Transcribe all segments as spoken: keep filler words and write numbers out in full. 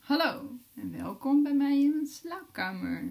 Hallo en welkom bij mij in mijn slaapkamer.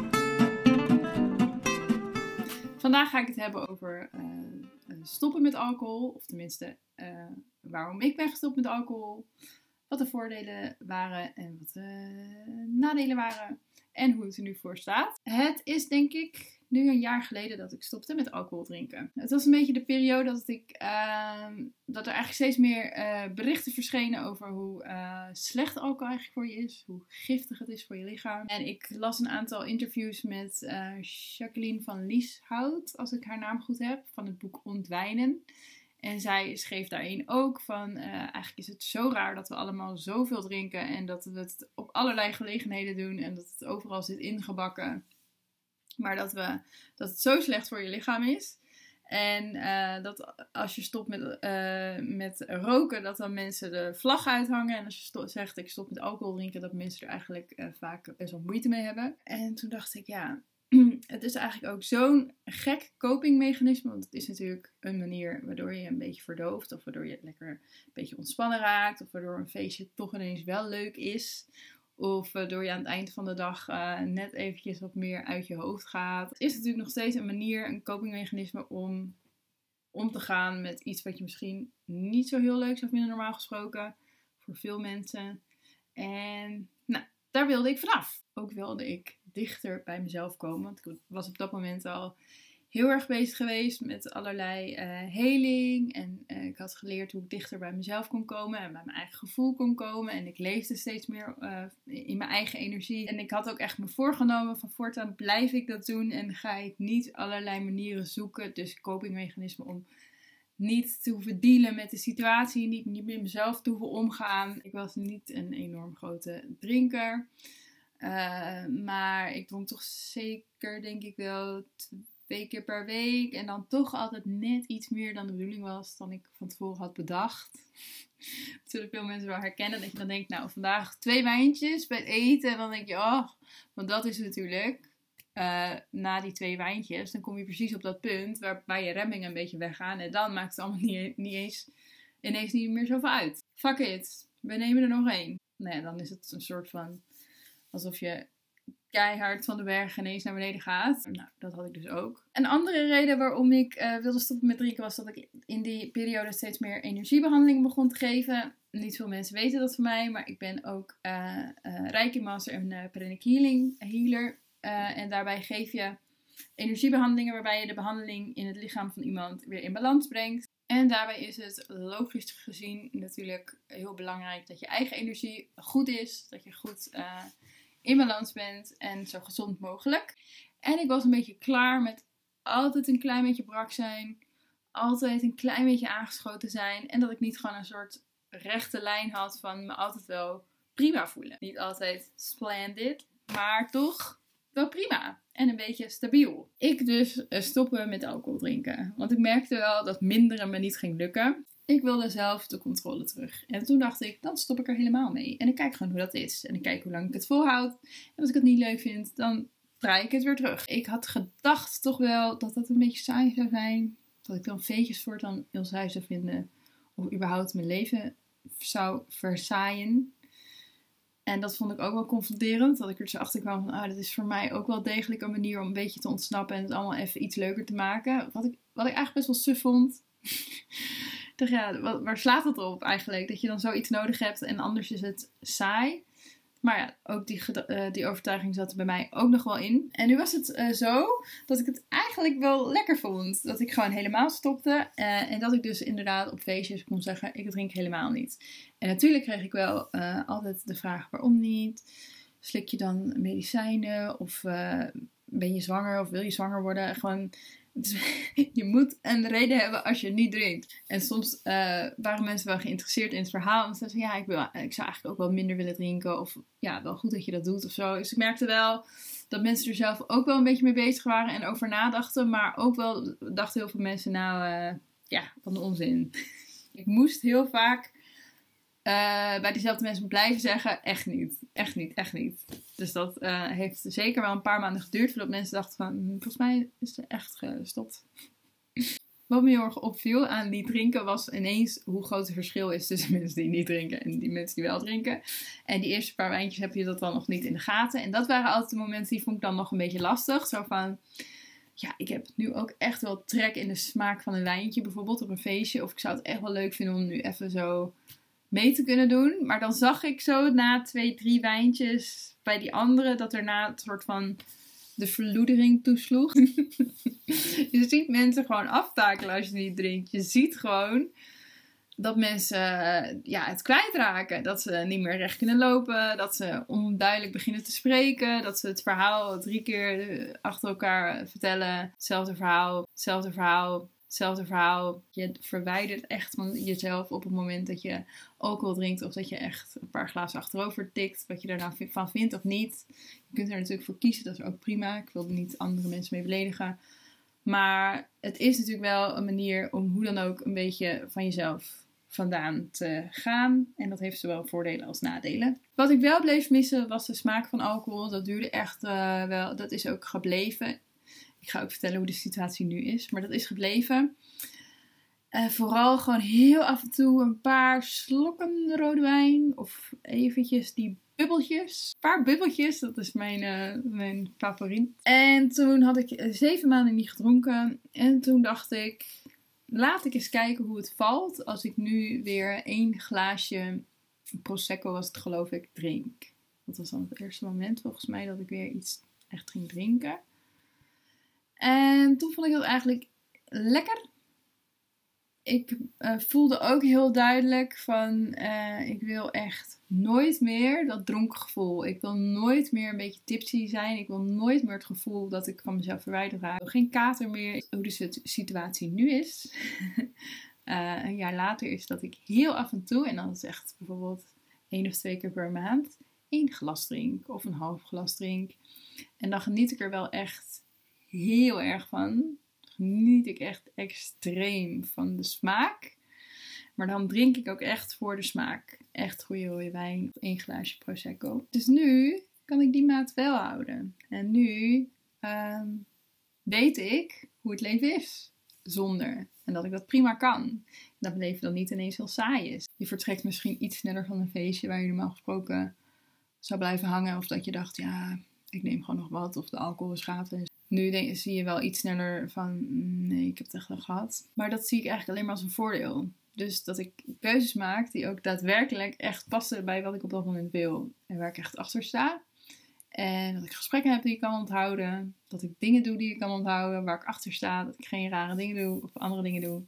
Vandaag ga ik het hebben over uh, stoppen met alcohol. Of tenminste, uh, waarom ik ben gestopt met alcohol. Wat de voordelen waren en wat de nadelen waren. En hoe het er nu voor staat. Het is denk ik nu een jaar geleden dat ik stopte met alcohol drinken. Het was een beetje de periode dat, ik, uh, dat er eigenlijk steeds meer uh, berichten verschenen over hoe uh, slecht alcohol eigenlijk voor je is. Hoe giftig het is voor je lichaam. En ik las een aantal interviews met uh, Jacqueline van Lieshout, als ik haar naam goed heb, van het boek Ontwijnen. En zij schreef daarin ook van, uh, eigenlijk is het zo raar dat we allemaal zoveel drinken en dat we het op allerlei gelegenheden doen en dat het overal zit ingebakken. Maar dat, we, dat het zo slecht voor je lichaam is. En uh, dat als je stopt met, uh, met roken, dat dan mensen de vlag uithangen. En als je sto- zegt ik stop met alcohol drinken, dat mensen er eigenlijk uh, vaak best wel moeite mee hebben. En toen dacht ik, ja, het is eigenlijk ook zo'n gek copingmechanisme. Want het is natuurlijk een manier waardoor je een beetje verdooft. Of waardoor je lekker een beetje ontspannen raakt. Of waardoor een feestje toch ineens wel leuk is. Of waardoor je aan het eind van de dag uh, net eventjes wat meer uit je hoofd gaat. Het is natuurlijk nog steeds een manier, een copingmechanisme om om te gaan met iets wat je misschien niet zo heel leuk zou vinden normaal gesproken. Voor veel mensen. En nou, daar wilde ik vanaf. Ook wilde ik dichter bij mezelf komen. Want ik was op dat moment al heel erg bezig geweest met allerlei uh, heling. En uh, ik had geleerd hoe ik dichter bij mezelf kon komen. En bij mijn eigen gevoel kon komen. En ik leefde steeds meer uh, in mijn eigen energie. En ik had ook echt me voorgenomen van voortaan blijf ik dat doen. En ga ik niet allerlei manieren zoeken. Dus copingmechanismen om niet te hoeven dealen met de situatie. Niet, niet met mezelf te hoeven omgaan. Ik was niet een enorm grote drinker. Uh, maar ik dronk toch zeker denk ik wel twee keer per week. En dan toch altijd net iets meer dan de bedoeling was dan ik van tevoren had bedacht. Dat zullen veel mensen wel herkennen. Dat je dan denkt, nou vandaag twee wijntjes bij het eten. En dan denk je, oh, want dat is natuurlijk uh, na die twee wijntjes. Dan kom je precies op dat punt waarbij je remmingen een beetje weggaan. En dan maakt het allemaal niet, niet eens, ineens niet meer zoveel uit. Fuck it, we nemen er nog één. Nee, dan is het een soort van alsof je keihard van de berg ineens naar beneden gaat. Nou, dat had ik dus ook. Een andere reden waarom ik uh, wilde stoppen met drinken was dat ik in die periode steeds meer energiebehandelingen begon te geven. Niet veel mensen weten dat van mij, maar ik ben ook uh, uh, Reiki Master en uh, Pranic Healing Healer. Uh, en daarbij geef je energiebehandelingen waarbij je de behandeling in het lichaam van iemand weer in balans brengt. En daarbij is het logisch gezien natuurlijk heel belangrijk dat je eigen energie goed is. Dat je goed Uh, in balans bent en zo gezond mogelijk. En ik was een beetje klaar met altijd een klein beetje brak zijn. Altijd een klein beetje aangeschoten zijn. En dat ik niet gewoon een soort rechte lijn had van me altijd wel prima voelen. Niet altijd splendid, maar toch wel prima. En een beetje stabiel. Ik dus stoppen met alcohol drinken. Want ik merkte wel dat minderen me niet ging lukken. Ik wilde zelf de controle terug. En toen dacht ik, dan stop ik er helemaal mee. En ik kijk gewoon hoe dat is. En ik kijk hoe lang ik het volhoud. En als ik het niet leuk vind, dan draai ik het weer terug. Ik had gedacht toch wel dat dat een beetje saai zou zijn. Dat ik dan feestjes voortaan heel saai zou vinden. Of überhaupt mijn leven zou versaaien. En dat vond ik ook wel confronterend. Dat ik er dus achter kwam van, ah, dit is voor mij ook wel degelijk een manier om een beetje te ontsnappen. En het allemaal even iets leuker te maken. Wat ik, wat ik eigenlijk best wel suf vond. Ik dacht, ja, waar slaat het op eigenlijk? Dat je dan zoiets nodig hebt en anders is het saai. Maar ja, ook die, uh, die overtuiging zat er bij mij ook nog wel in. En nu was het uh, zo dat ik het eigenlijk wel lekker vond. Dat ik gewoon helemaal stopte. Uh, en dat ik dus inderdaad op feestjes kon zeggen, ik drink helemaal niet. En natuurlijk kreeg ik wel uh, altijd de vraag, waarom niet? Slik je dan medicijnen? Of uh, ben je zwanger? Of wil je zwanger worden? Gewoon, je moet een reden hebben als je niet drinkt. En soms uh, waren mensen wel geïnteresseerd in het verhaal. En ze zeiden, ja, ik, wil, ik zou eigenlijk ook wel minder willen drinken. Of ja, wel goed dat je dat doet of zo. Dus ik merkte wel dat mensen er zelf ook wel een beetje mee bezig waren en over nadachten. Maar ook wel dachten heel veel mensen, nou, uh, ja, van de onzin. Ik moest heel vaak uh, bij diezelfde mensen blijven zeggen, echt niet. Echt niet, echt niet. Dus dat uh, heeft zeker wel een paar maanden geduurd voordat mensen dachten van, volgens mij is het echt gestopt. Wat me heel erg opviel aan niet drinken was ineens hoe groot het verschil is tussen mensen die niet drinken en die mensen die wel drinken. En die eerste paar wijntjes heb je dat dan nog niet in de gaten. En dat waren altijd de momenten die vond ik dan nog een beetje lastig. Zo van, ja, ik heb nu ook echt wel trek in de smaak van een wijntje bijvoorbeeld op een feestje. Of ik zou het echt wel leuk vinden om nu even zo mee te kunnen doen. Maar dan zag ik zo na twee, drie wijntjes bij die andere dat erna het soort van de verloedering toesloeg. Je ziet mensen gewoon aftakelen als je niet drinkt. Je ziet gewoon dat mensen ja, het kwijtraken. Dat ze niet meer recht kunnen lopen. Dat ze onduidelijk beginnen te spreken. Dat ze het verhaal drie keer achter elkaar vertellen. Hetzelfde verhaal, hetzelfde verhaal, hetzelfde verhaal. Je verwijdert echt van jezelf op het moment dat je alcohol drinkt. Of dat je echt een paar glazen achterover tikt. Wat je daar nou van vindt of niet. Je kunt er natuurlijk voor kiezen. Dat is ook prima. Ik wil er niet andere mensen mee beledigen. Maar het is natuurlijk wel een manier om hoe dan ook een beetje van jezelf vandaan te gaan. En dat heeft zowel voordelen als nadelen. Wat ik wel bleef missen was de smaak van alcohol. Dat duurde echt uh, wel. Dat is ook gebleven. Ik ga ook vertellen hoe de situatie nu is. Maar dat is gebleven. Uh, vooral gewoon heel af en toe een paar slokken rode wijn. Of eventjes die bubbeltjes. Een paar bubbeltjes. Dat is mijn, uh, mijn favoriet. En toen had ik zeven maanden niet gedronken. En toen dacht ik, laat ik eens kijken hoe het valt als ik nu weer één glaasje Prosecco, was het geloof ik, drink. Dat was dan het eerste moment volgens mij dat ik weer iets echt ging drinken. En toen vond ik dat eigenlijk lekker. Ik uh, voelde ook heel duidelijk van, uh, ik wil echt nooit meer dat dronken gevoel. Ik wil nooit meer een beetje tipsy zijn. Ik wil nooit meer het gevoel dat ik van mezelf verwijderd raak. Ik wil geen kater meer. Hoe de situatie nu is. uh, een jaar later is dat ik heel af en toe, en dan is echt bijvoorbeeld één of twee keer per maand, één glas drink of een half glas drink. En dan geniet ik er wel echt heel erg van. Geniet ik echt extreem van de smaak. Maar dan drink ik ook echt voor de smaak. Echt goede rode wijn of één glaasje Prosecco. Dus nu kan ik die maat wel houden. En nu um, weet ik hoe het leven is zonder. En dat ik dat prima kan. En dat het leven dan niet ineens heel saai is. Je vertrekt misschien iets sneller van een feestje waar je normaal gesproken zou blijven hangen. Of dat je dacht, ja, ik neem gewoon nog wat. Of de alcohol is gratis. Nu denk, zie je wel iets sneller van, nee, ik heb het echt wel gehad. Maar dat zie ik eigenlijk alleen maar als een voordeel. Dus dat ik keuzes maak die ook daadwerkelijk echt passen bij wat ik op dat moment wil. En waar ik echt achter sta. En dat ik gesprekken heb die ik kan onthouden. Dat ik dingen doe die ik kan onthouden, waar ik achter sta. Dat ik geen rare dingen doe of andere dingen doe.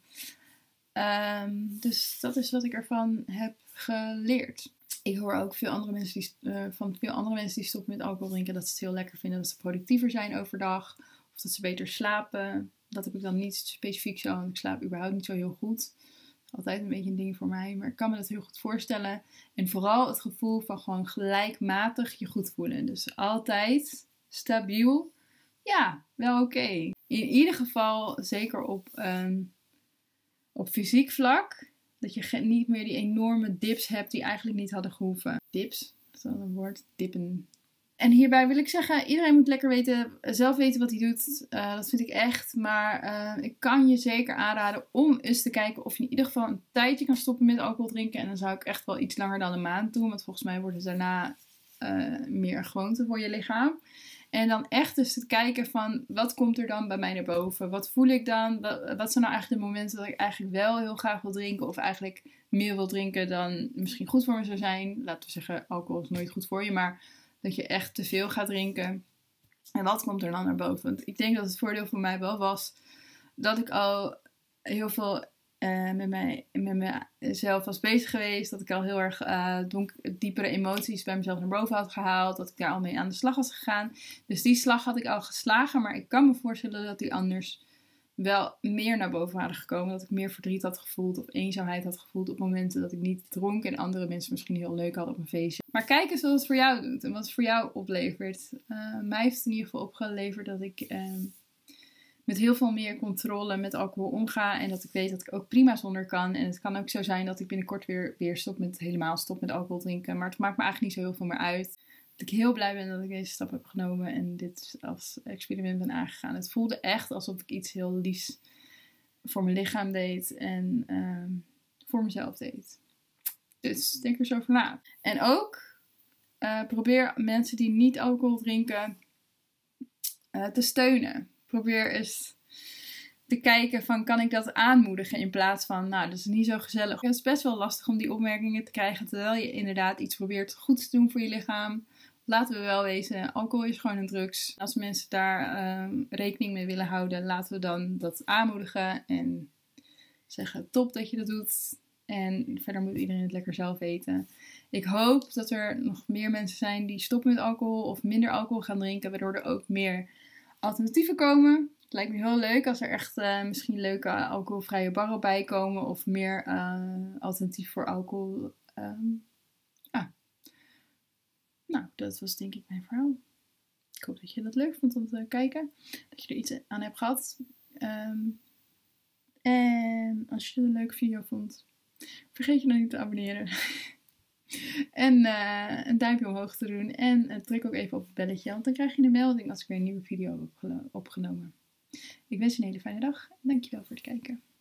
Um, dus dat is wat ik ervan heb geleerd. Ik hoor ook veel andere mensen die, uh, van veel andere mensen die stoppen met alcohol drinken. Dat ze het heel lekker vinden. Dat ze productiever zijn overdag. Of dat ze beter slapen. Dat heb ik dan niet specifiek zo. Want ik slaap überhaupt niet zo heel goed. Altijd een beetje een ding voor mij. Maar ik kan me dat heel goed voorstellen. En vooral het gevoel van gewoon gelijkmatig je goed voelen. Dus altijd stabiel. Ja, wel oké. Okay. In ieder geval zeker op, um, op fysiek vlak. Dat je niet meer die enorme dips hebt die eigenlijk niet hadden gehoeven. Dips, dat is dan een woord. Dippen. En hierbij wil ik zeggen, iedereen moet lekker weten, zelf weten wat hij doet. Uh, dat vind ik echt. Maar uh, ik kan je zeker aanraden om eens te kijken of je in ieder geval een tijdje kan stoppen met alcohol drinken. En dan zou ik echt wel iets langer dan een maand doen. Want volgens mij wordt het daarna uh, meer een gewoonte voor je lichaam. En dan echt eens te kijken van, wat komt er dan bij mij naar boven? Wat voel ik dan? Wat, wat zijn nou eigenlijk de momenten dat ik eigenlijk wel heel graag wil drinken? Of eigenlijk meer wil drinken dan misschien goed voor me zou zijn? Laten we zeggen, alcohol is nooit goed voor je. Maar dat je echt te veel gaat drinken. En wat komt er dan naar boven? Want ik denk dat het voordeel voor mij wel was dat ik al heel veel uh, met, mij, met mezelf was bezig geweest. Dat ik al heel erg uh, donk, diepere emoties bij mezelf naar boven had gehaald. Dat ik daar al mee aan de slag was gegaan. Dus die slag had ik al geslagen. Maar ik kan me voorstellen dat die anders wel meer naar boven waren gekomen. Dat ik meer verdriet had gevoeld of eenzaamheid had gevoeld op momenten dat ik niet dronk. En andere mensen misschien heel leuk hadden op een feestje. Maar kijk eens wat het voor jou doet en wat het voor jou oplevert. Uh, mij heeft het in ieder geval opgeleverd dat ik uh, met heel veel meer controle met alcohol omga. En dat ik weet dat ik ook prima zonder kan. En het kan ook zo zijn dat ik binnenkort weer, weer stop met, helemaal stop met alcohol drinken. Maar het maakt me eigenlijk niet zo heel veel meer uit. Dat ik heel blij ben dat ik deze stap heb genomen en dit als experiment ben aangegaan. Het voelde echt alsof ik iets heel liefs voor mijn lichaam deed en uh, voor mezelf deed. Dus denk er zo over na. En ook uh, probeer mensen die niet alcohol drinken uh, te steunen. Probeer eens te kijken van, kan ik dat aanmoedigen in plaats van, nou, dat is niet zo gezellig. Het is best wel lastig om die opmerkingen te krijgen terwijl je inderdaad iets probeert goed te doen voor je lichaam. Laten we wel wezen, alcohol is gewoon een drugs. Als mensen daar uh, rekening mee willen houden, laten we dan dat aanmoedigen en zeggen, top dat je dat doet. En verder moet iedereen het lekker zelf weten. Ik hoop dat er nog meer mensen zijn die stoppen met alcohol of minder alcohol gaan drinken, waardoor er ook meer alternatieven komen. Het lijkt me heel leuk als er echt uh, misschien leuke alcoholvrije barren bij komen of meer uh, alternatief voor alcohol. Um, ah. Nou, dat was denk ik mijn verhaal. Ik hoop dat je dat leuk vond om te kijken. Dat je er iets aan hebt gehad. Um, en als je het een leuke video vond, vergeet je dan niet te abonneren. en uh, een duimpje omhoog te doen. En uh, druk ook even op het belletje, want dan krijg je een melding als ik weer een nieuwe video heb opgenomen. Ik wens je een hele fijne dag en dankjewel voor het kijken.